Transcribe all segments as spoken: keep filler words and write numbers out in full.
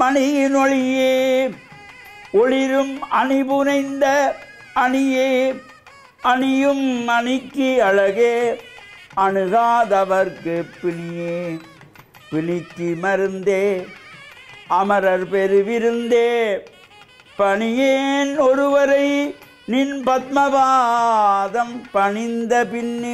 மணியினொளியே ஒளிரும் அணிபுனைந்த அணியே அணியும் அணிக்கு அழகே அணுகாதவர்க்கு பிணியே பிணிக்கு மருந்தே அமரர் பெருவிருந்தே பணியேன் ஒருவரை நின் பத்மபாதம் பணிந்த பின்னே.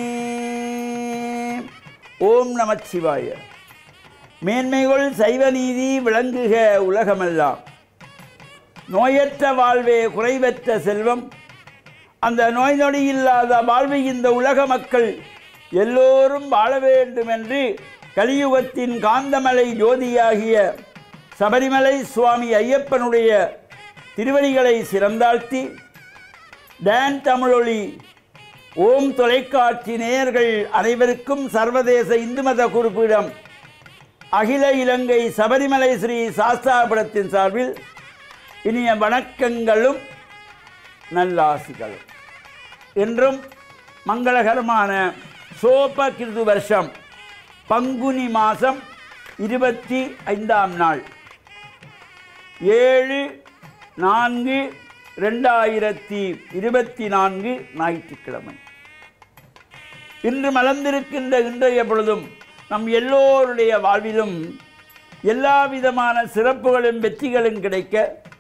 ஓம் நமச்சிவாய. மேன்மைகள் சைவ நீதி விளங்குக உலகமெல்லாம். நோயற்ற வாழ்வே குறைவற்ற செல்வம். அந்த நோய் நொடி இல்லாத வாழ்வை இந்த உலக மக்கள் எல்லோரும் வாழ வேண்டும் என்று கலியுகத்தின் காந்தமலை ஜோதியாகிய சபரிமலை சுவாமி ஐயப்பனுடைய திருவடிகளை சிறந்தாழ்த்தி டான் தமிழொலி ஓம் தொலைக்காட்சி நேயர்கள் அனைவருக்கும் சர்வதேச இந்து மத குறிப்பிடம் அகில இலங்கை சபரிமலை ஸ்ரீ சாஸ்தாபுரத்தின் சார்பில் இனிய வணக்கங்களும் நல்லாசிகளும். என்றும் மங்களகரமான சோப கிருது வருஷம் பங்குனி மாதம் இருபத்தி ஐந்தாம் நாள் ஏழு நான்கு ரெண்டாயிரத்தி இருபத்தி நான்கு ஞாயிற்றுக்கிழமை. இன்று மலர்ந்திருக்கின்ற இன்றைய பொழுதும் நம் எல்லோருடைய வாழ்விலும் எல்லா விதமான சிறப்புகளும் வெற்றிகளும் கிடைக்க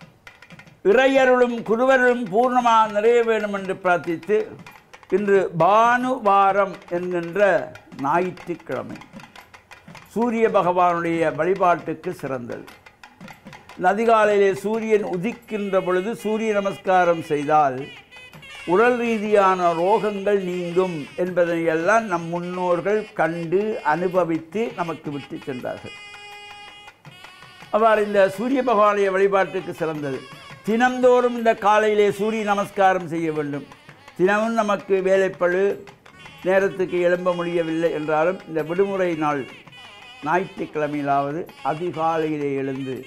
இறையருளும் குருவருளும் பூர்ணமாக நிறைய வேண்டும் என்று பிரார்த்தித்து இன்று பானுவாரம் என்கின்ற ஞாயிற்றுக்கிழமை சூரிய பகவானுடைய வழிபாட்டுக்கு சிறந்தது. அதிகாலையிலே சூரியன் உதிக்கின்ற பொழுது சூரிய நமஸ்காரம் செய்தால் உடல் ரீதியான ரோகங்கள் நீங்கும் என்பதையெல்லாம் நம் முன்னோர்கள் கண்டு அனுபவித்து நமக்கு விட்டு சென்றார்கள். அவ்வாறு இந்த சூரிய பகவானுடைய வழிபாட்டுக்கு சிறந்தது. தினந்தோறும் இந்த காலையிலே சூரிய நமஸ்காரம் செய்ய வேண்டும். தினமும் நமக்கு வேலைப்பழு நேரத்துக்கு எழும்ப முடியவில்லை என்றாலும் இந்த விடுமுறை நாள் ஞாயிற்றுக்கிழமையிலாவது அதிகாலையிலே எழுந்து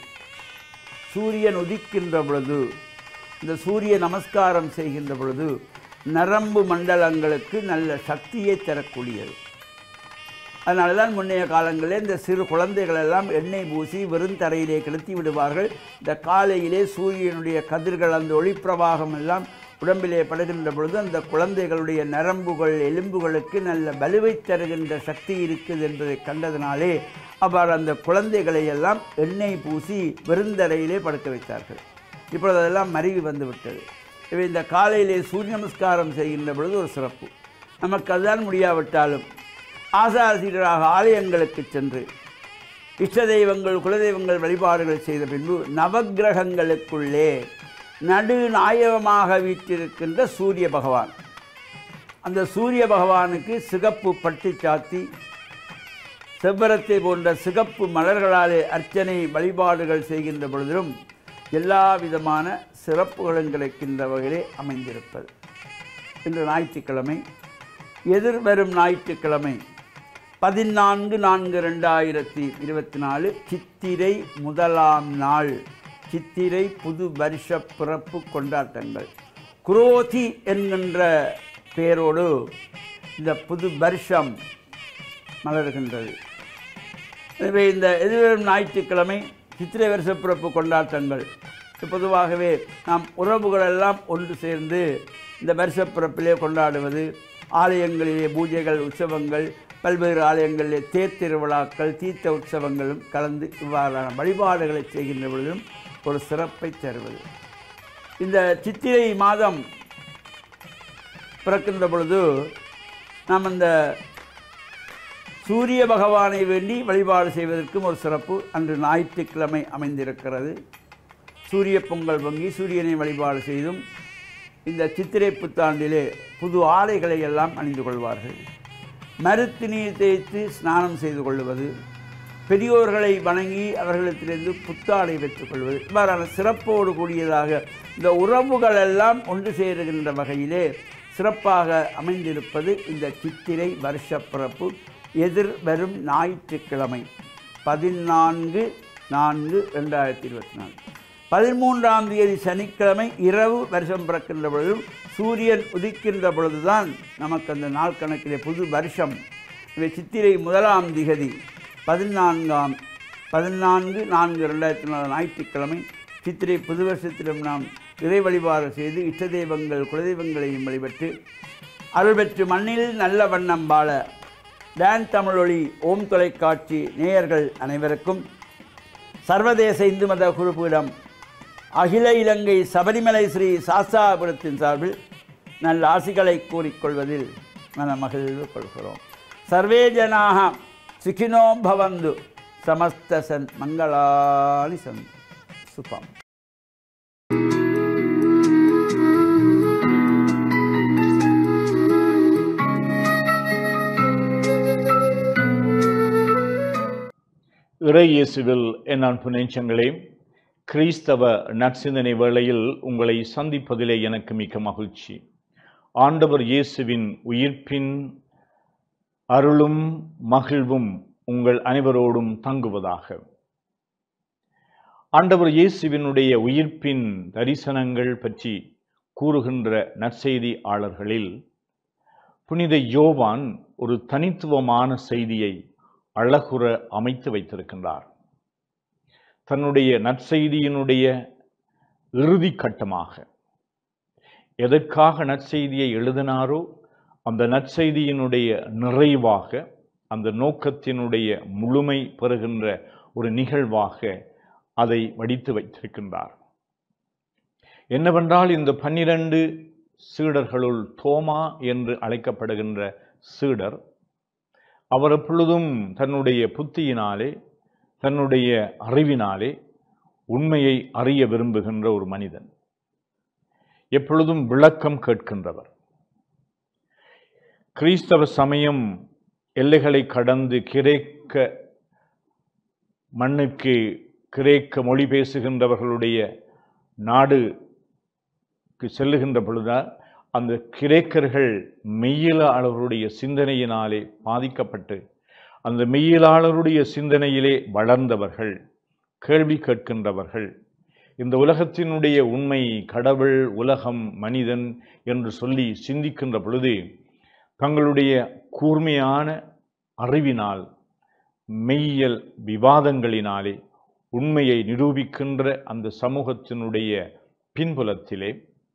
சூரியன் உதிக்கின்ற பொழுது இந்த சூரிய நமஸ்காரம் செய்கின்ற பொழுது நரம்பு மண்டலங்களுக்கு நல்ல சக்தியை தரக்கூடியது. அதனால தான் முன்னைய காலங்களில் இந்த சிறு குழந்தைகளெல்லாம் எண்ணெய் பூசி வெறுந்தரையிலே கிடத்தி விடுவார்கள். இந்த காலையிலே சூரியனுடைய கதிர்கள் அந்த ஒளிப்பிரவாகம் எல்லாம் உடம்பிலே படுகின்ற பொழுது அந்த குழந்தைகளுடைய நரம்புகள் எலும்புகளுக்கு நல்ல வலுவை தருகின்ற சக்தி இருக்குது என்பதை கண்டதினாலே அவ்வாறு அந்த குழந்தைகளை எல்லாம் எண்ணெய் பூசி வெறுந்தரையிலே படுக்க வைத்தார்கள். இப்பொழுது அதெல்லாம் மருவி வந்து விட்டது. இவை இந்த காலையிலே சூரிய நமஸ்காரம் செய்கின்ற பொழுது ஒரு சிறப்பு. நமக்கு அதுதான் முடியாவிட்டாலும் ஆசாரசீடராக ஆலயங்களுக்கு சென்று இஷ்ட தெய்வங்கள் குலதெய்வங்கள் வழிபாடுகள் செய்த பின்பு நவக்கிரகங்களுக்குள்ளே நடுநாயகமாக வீற்றிருக்கின்ற சூரிய பகவான், அந்த சூரிய பகவானுக்கு சிகப்பு பட்டு சாத்தி செவ்வரத்தை போன்ற சிகப்பு மலர்களாலே அர்ச்சனை வழிபாடுகள் செய்கின்ற பொழுதிலும் எல்லா விதமான சிறப்புகளும் கிடைக்கின்ற வகையிலே அமைந்திருப்பது. இன்று ஞாயிற்றுக்கிழமை எதிர்வரும் ஞாயிற்றுக்கிழமை பதினான்கு நான்கு ரெண்டாயிரத்தி இருபத்தி நாலு சித்திரை முதலாம் நாள். சித்திரை புது வருஷ பிறப்பு கொண்டாட்டங்கள் குரோதி என்கின்ற பெயரோடு இந்த புது வருஷம் மலர்கின்றது. எனவே இந்த எதிர்வரும் ஞாயிற்றுக்கிழமை சித்திரை வருஷ பிறப்பு கொண்டாட்டங்கள் பொதுவாகவே நாம் உறவுகளெல்லாம் ஒன்று சேர்ந்து இந்த வருஷ பிறப்பிலே கொண்டாடுவது, ஆலயங்களிலே பூஜைகள் உற்சவங்கள், பல்வேறு ஆலயங்களிலே தேர் திருவிழாக்கள் தீர்த்த உற்சவங்களும் கலந்து இவ்வாறான வழிபாடுகளை செய்கின்ற பொழுதும் ஒரு சிறப்பை தருவது. இந்த சித்திரை மாதம் பிறக்கின்ற பொழுது நாம் அந்த சூரிய பகவானை வேண்டி வழிபாடு செய்வதற்கும் ஒரு சிறப்பு அன்று ஞாயிற்றுக்கிழமை அமைந்திருக்கிறது. சூரிய பொங்கல் பொங்கி சூரியனை வழிபாடு செய்தும் இந்த சித்திரை புத்தாண்டிலே புது ஆடைகளை எல்லாம் அணிந்து கொள்வார்கள். மருத்து நீர் தேய்த்து ஸ்நானம் செய்து கொள்வது, பெரியோர்களை வணங்கி அவர்களிடத்திலிருந்து புத்தாடை பெற்றுக்கொள்வது, இவ்வாறான சிறப்போடு கூடியதாக இந்த உறவுகளெல்லாம் ஒன்று சேருகின்ற வகையிலே சிறப்பாக அமைந்திருப்பது இந்த சித்திரை வருஷ பிறப்பு எதிர் வரும் ஞாயிற்றுக்கிழமை பதினான்கு நான்கு ரெண்டாயிரத்தி இருபத்தி நாலு பதிமூன்றாம் தேதி சனிக்கிழமை இரவு வருஷம் பிறக்கின்ற பொழுதும் சூரியன் உதிக்கின்ற பொழுதுதான் நமக்கு அந்த நாள் கணக்கிலே புது வருஷம். இவை சித்திரை முதலாம் திகதி பதினான்காம் பதினான்கு நான்கு ரெண்டாயிரத்தி நாலு ஞாயிற்றுக்கிழமை சித்திரை புது வருஷத்திலும் நாம் இறை வழிபாடு செய்து இஷ்ட தெய்வங்கள் குலதெய்வங்களையும் வழிபட்டு அருள் பெற்று மண்ணில் நல்ல வண்ணம் வாழ டான் தமிழொலி ஓம் தொலைக்காட்சி நேயர்கள் அனைவருக்கும் சர்வதேச இந்து மத குருபீடம் அகில இலங்கை சபரிமலை ஸ்ரீ சாஸ்தாபுரத்தின் சார்பில் நல்ல ஆசிகளை கூறிக்கொள்வதில் மன மகிழ்வு கொள்கிறோம். சர்வே ஜனாக சுகினோ பவந்து சமஸ்த சன் மங்களானி சன் சுபம். இறை இயேசுவில் என் அன்பு நெஞ்சங்களே, கிறிஸ்தவ நற்சிந்தனை வேளையில் உங்களை சந்திப்பதிலே எனக்கு மிக்க மகிழ்ச்சி. ஆண்டவர் இயேசுவின் உயிர்ப்பின் அருளும் மகிழ்வும் உங்கள் அனைவரோடும் தங்குவதாக. ஆண்டவர் இயேசுவினுடைய உயிர்ப்பின் தரிசனங்கள் பற்றி கூறுகின்ற நற்செய்தியாளர்களில் புனித யோவான் ஒரு தனித்துவமான செய்தியை அழகுற அமைத்து வைத்திருக்கின்றார். தன்னுடைய நற்செய்தியினுடைய இறுதி கட்டமாக எதற்காக நற்செய்தியை எழுதினாரோ அந்த நற்செய்தியினுடைய நிறைவாக, அந்த நோக்கத்தினுடைய முழுமை பெறுகின்ற ஒரு நிகழ்வாக அதை வடித்து வைத்திருக்கின்றார். என்னவென்றால், இந்த பன்னிரண்டு சீடர்களுள் தோமா என்று அழைக்கப்படுகின்ற சீடர், அவர் எப்பொழுதும் தன்னுடைய புத்தியினாலே தன்னுடைய அறிவினாலே உண்மையை அறிய விரும்புகின்ற ஒரு மனிதன், எப்பொழுதும் விளக்கம் கேட்கின்றவர். கிறிஸ்தவ சமயம் எல்லைகளை கடந்து கிரேக்க மண்ணுக்கு கிரேக்க மொழி பேசுகின்றவர்களுடைய நாடுக்கு செல்லுகின்ற பொழுது அந்த கிரேக்கர்கள் மெய்யியலாளருடைய சிந்தனையினாலே பாதிக்கப்பட்டு அந்த மெய்யியலாளருடைய சிந்தனையிலே வளர்ந்தவர்கள், கேள்வி கேட்கின்றவர்கள், இந்த உலகத்தினுடைய உண்மை, கடவுள், உலகம், மனிதன் என்று சொல்லி சிந்திக்கின்ற பொழுது தங்களுடைய கூர்மையான அறிவினால், மெய்யியல் விவாதங்களினாலே உண்மையை நிரூபிக்கின்ற அந்த சமூகத்தினுடைய பின்புலத்திலே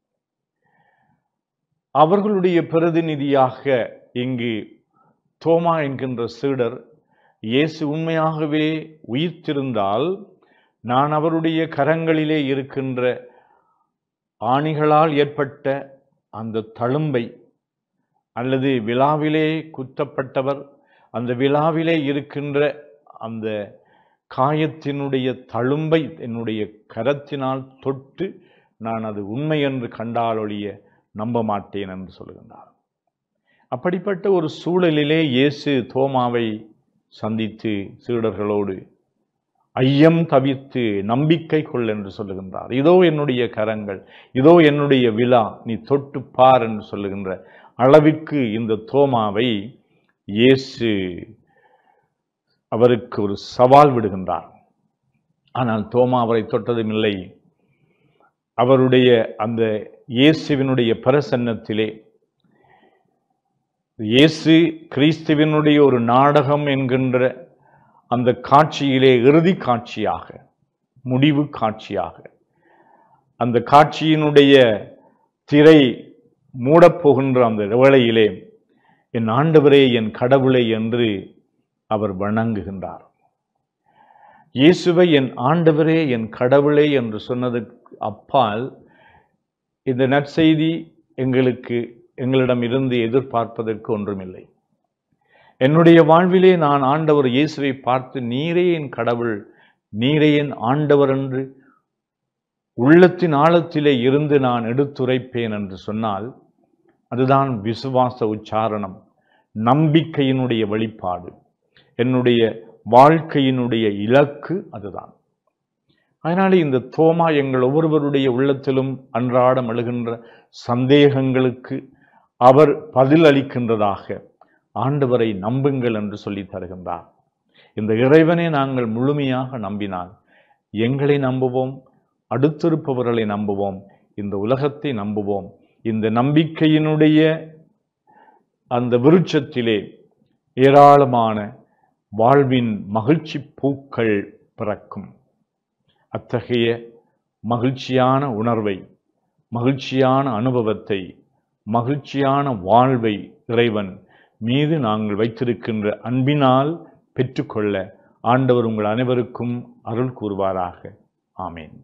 அவர்களுடைய பிரதிநிதியாக இங்கு தோமா என்கின்ற சீடர், இயேசு உண்மையாகவே உயிர்த்திருந்தால் நான் அவருடைய கரங்களிலே இருக்கின்ற ஆணிகளால் ஏற்பட்ட அந்த தழும்பை, அல்லது விழாவிலே குத்தப்பட்டவர் அந்த விழாவிலே இருக்கின்ற அந்த காயத்தினுடைய தழும்பை என்னுடைய கரத்தினால் தொட்டு நான் அது உண்மை என்று கண்டாலொழிய நம்ப மாட்டேன் என்று சொல்லுகின்றார். அப்படிப்பட்ட ஒரு சூழலிலே இயேசு தோமாவை சந்தித்து சீடர்களோடு ஐயம் தவிர்த்து நம்பிக்கை கொள் என்று சொல்லுகின்றார். இதோ என்னுடைய கரங்கள், இதோ என்னுடைய விழா, நீ தொட்டு பார் என்று சொல்லுகின்ற அளவிற்கு இந்த தோமாவை இயேசு அவருக்கு ஒரு சவால் விடுகின்றார். ஆனால் தோமா அவரை தொட்டதும் இல்லை. அவருடைய அந்த இயேசுவினுடைய பிரசன்னத்திலே, இயேசு கிறிஸ்துவினுடைய ஒரு நாடகம் என்கின்ற அந்த காட்சியிலே இறுதி காட்சியாக, முடிவு காட்சியாக, அந்த காட்சியினுடைய திரை மூடப்போகின்ற அந்த வேளையிலே என் ஆண்டவரே, என் கடவுளை என்று அவர் வணங்குகின்றார். இயேசுவை என் ஆண்டவரே, என் கடவுளே என்று சொன்னதுக்கு அப்பால் இந்த நற்செய்தி எங்களுக்கு எங்களிடம் இருந்து எதிர்பார்ப்பதற்கு ஒன்றுமில்லை. என்னுடைய வாழ்விலே நான் ஆண்டவர் இயேசுவை பார்த்து நீரே என் கடவுள், நீரே என் ஆண்டவர் என்று உள்ளத்தின் ஆழத்திலே இருந்து நான் எடுத்துரைப்பேன் என்று சொன்னால் அதுதான் விசுவாச உச்சாரணம், நம்பிக்கையினுடைய வெளிப்பாடு. என்னுடைய வாழ்க்கையினுடைய இலக்கு அதுதான். அதனாலே இந்த தோமா எங்கள் ஒவ்வொருவருடைய உள்ளத்திலும் அன்றாடம் எழுகின்ற சந்தேகங்களுக்கு அவர் பதில் அளிக்கின்றதாக ஆண்டவரை நம்புங்கள் என்று சொல்லி தருகின்றார். இந்த இறைவனை நாங்கள் முழுமையாக நம்பினால் எங்களை நம்புவோம், அடுத்திருப்பவர்களை நம்புவோம், இந்த உலகத்தை நம்புவோம். இந்த நம்பிக்கையினுடைய அந்த விருட்சத்திலே ஏராளமான வாழ்வின் மகிழ்ச்சி பூக்கள் பிறக்கும். அத்தகைய மகிழ்ச்சியான உணர்வை, மகிழ்ச்சியான அனுபவத்தை, மகிழ்ச்சியான வாழ்வை இறைவன் மீது நாங்கள் வைத்திருக்கின்ற அன்பினால் பெற்றுக்கொள்ள ஆண்டவர் உங்கள் அனைவருக்கும் அருள் கூறுவாராக. ஆமேன்.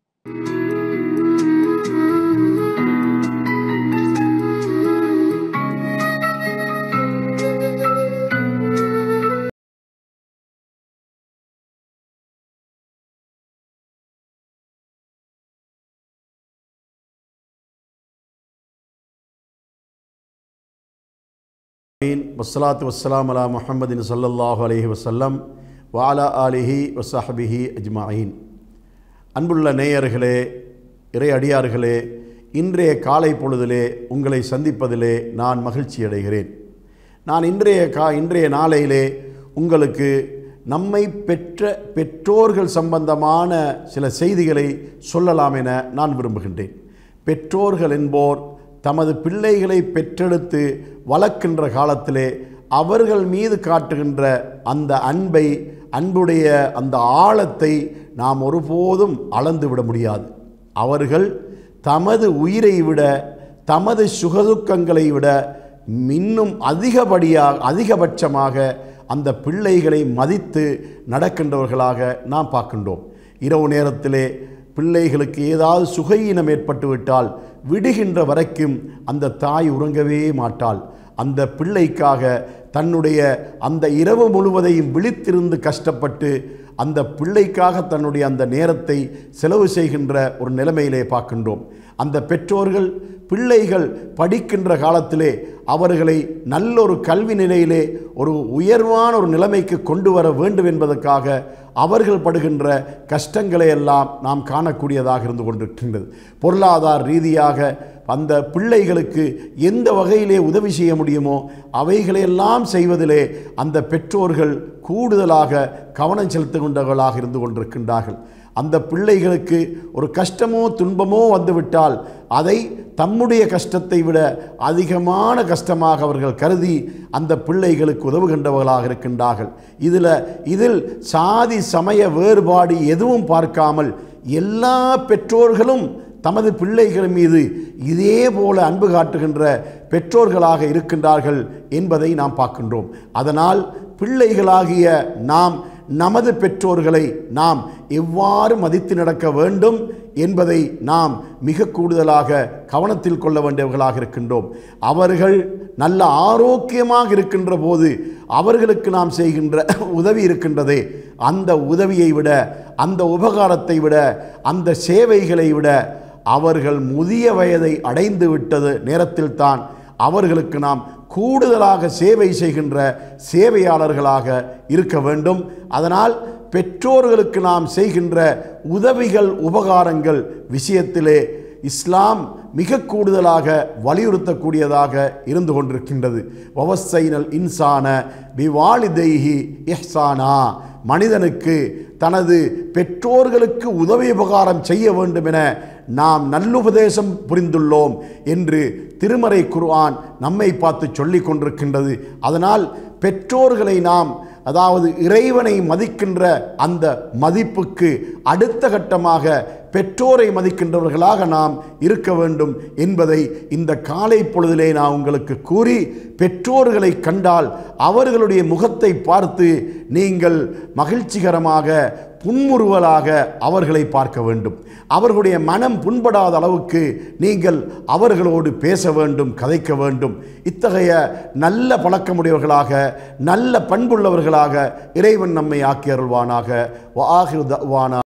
வஸ்ஸலாத்து வஸ்ஸலாம் அலா முஹம்மதின் ஸல்லல்லாஹு அலைஹி வஸல்லம் வ அலா ஆலிஹி வஸஹ்பிஹி அஜ்மஈன். அன்புள்ள நேயர்களே, இறை அடியார்களே, இன்றைய காலை பொழுதிலே உங்களை சந்திப்பதிலே நான் மகிழ்ச்சி அடைகிறேன். நான் இன்றைய கா இன்றைய நாளையிலே உங்களுக்கு நம்மை பெற்ற பெற்றோர்கள் சம்பந்தமான சில செய்திகளை சொல்லலாம் என நான் விரும்புகின்றேன். பெற்றோர்கள் என்போர் தமது பிள்ளைகளை பெற்றெடுத்து வளர்க்கின்ற காலத்திலே அவர்கள் மீது காட்டுகின்ற அந்த அன்பை, அன்புடைய அந்த ஆழத்தை நாம் ஒருபோதும் அளந்து விட முடியாது. அவர்கள் தமது உயிரை விட, தமது சுகதுக்கங்களை விட இன்னும் அதிகப்படியாக அதிகபட்சமாக அந்த பிள்ளைகளை மதித்து நடக்கின்றவர்களாக நாம் பார்க்கின்றோம். இரவு நேரத்திலே பிள்ளைகளுக்கு ஏதாவது சுகையினம் ஏற்பட்டுவிட்டால் விடுகின்ற வரைக்கும் அந்த தாய் உறங்கவே மாட்டாள். அந்த பிள்ளைக்காக தன்னுடைய அந்த இரவு முழுவதையும் விழித்திருந்து கஷ்டப்பட்டு அந்த பிள்ளைக்காக தன்னுடைய அந்த நேரத்தை செலவு செய்கின்ற ஒரு நிலைமையிலே பார்க்கின்றோம். அந்த பெற்றோர்கள் பிள்ளைகள் படிக்கின்ற காலத்திலே அவர்களை நல்லொரு கல்வி நிலையிலே ஒரு உயர்வான ஒரு நிலைமைக்கு கொண்டு வர வேண்டும் என்பதற்காக அவர்கள் படுகின்ற கஷ்டங்களை எல்லாம் நாம் காணக்கூடியதாக இருந்து கொண்டிருக்கின்றது. பொருளாதார ரீதியாக அந்த பிள்ளைகளுக்கு எந்த வகையிலே உதவி செய்ய முடியுமோ அவைகளையெல்லாம் செய்வதிலே அந்த பெற்றோர்கள் கூடுதலாக கவனம் செலுத்துகின்றவர்களாக இருந்து கொண்டிருக்கின்றார்கள். அந்த பிள்ளைகளுக்கு ஒரு கஷ்டமோ துன்பமோ வந்துவிட்டால் அதை தம்முடைய கஷ்டத்தை விட அதிகமான கஷ்டமாக அவர்கள் கருதி அந்த பிள்ளைகளுக்கு உதவுகின்றவர்களாக இருக்கின்றார்கள். இதில் இதில் சாதி சமய வேறுபாடு எதுவும் பார்க்காமல் எல்லா பெற்றோர்களும் தமது பிள்ளைகள் மீது இதே போல அன்பு காட்டுகின்ற பெற்றோர்களாக இருக்கின்றார்கள் என்பதை நாம் பார்க்கின்றோம். அதனால் பிள்ளைகளாகிய நாம் நமது பெற்றோர்களை நாம் எவ்வாறு மதித்து நடக்க வேண்டும் என்பதை நாம் மிக கூடுதலாக கவனத்தில் கொள்ள வேண்டியவர்களாக இருக்கின்றோம். அவர்கள் நல்ல ஆரோக்கியமாக இருக்கின்ற போது அவர்களுக்கு நாம் செய்கின்ற உதவி இருக்கின்றதே, அந்த உதவியை விட, அந்த உபகாரத்தை விட, அந்த சேவைகளை விட அவர்கள் முதிய வயதை அடைந்து விட்டது நேரத்தில்தான் அவர்களுக்கு நாம் கூடுதலாக சேவை செய்கின்ற சேவையாளர்களாக இருக்க வேண்டும். அதனால் பெற்றோர்களுக்கு நாம் செய்கின்ற உதவிகள், உபகாரங்கள் விஷயத்திலே இஸ்லாம் மிக கூடுதலாக வலியுறுத்தக்கூடியதாக இருந்து கொண்டிருக்கின்றது. வவஸ்ஸைனல் இன்சான பிவாலிதைஹி இஹ்சானா, மனிதனுக்கு தனது பெற்றோர்களுக்கு உதவி உபகாரம் செய்ய வேண்டும் என நாம் நல்லுபதேசம் புரிந்துள்ளோம் என்று திருமறை குர்ஆன் நம்மை பார்த்து சொல்லிக் கொண்டிருக்கின்றது. அதனால் பெற்றோர்களை நாம், அதாவது இறைவனை மதிக்கின்ற அந்த மதிப்புக்கு அடுத்த கட்டமாக பெற்றோரை மதிக்கின்றவர்களாக நாம் இருக்க வேண்டும் என்பதை இந்த காலை பொழுதிலே நான் உங்களுக்கு கூறி, பெற்றோர்களை கண்டால் அவர்களுடைய முகத்தை பார்த்து நீங்கள் மகிழ்ச்சிகரமாக புன்முறுவலாக அவர்களை பார்க்க வேண்டும். அவர்களுடைய மனம் புண்படாத அளவுக்கு நீங்கள் அவர்களோடு பேச வேண்டும், கதைக்க வேண்டும். இத்தகைய நல்ல பழக்கமுடையவர்களாக, நல்ல பண்புள்ளவர்களாக இறைவன் நம்மை ஆக்கி அருள்வானாக. வஆகிரு தஅவானா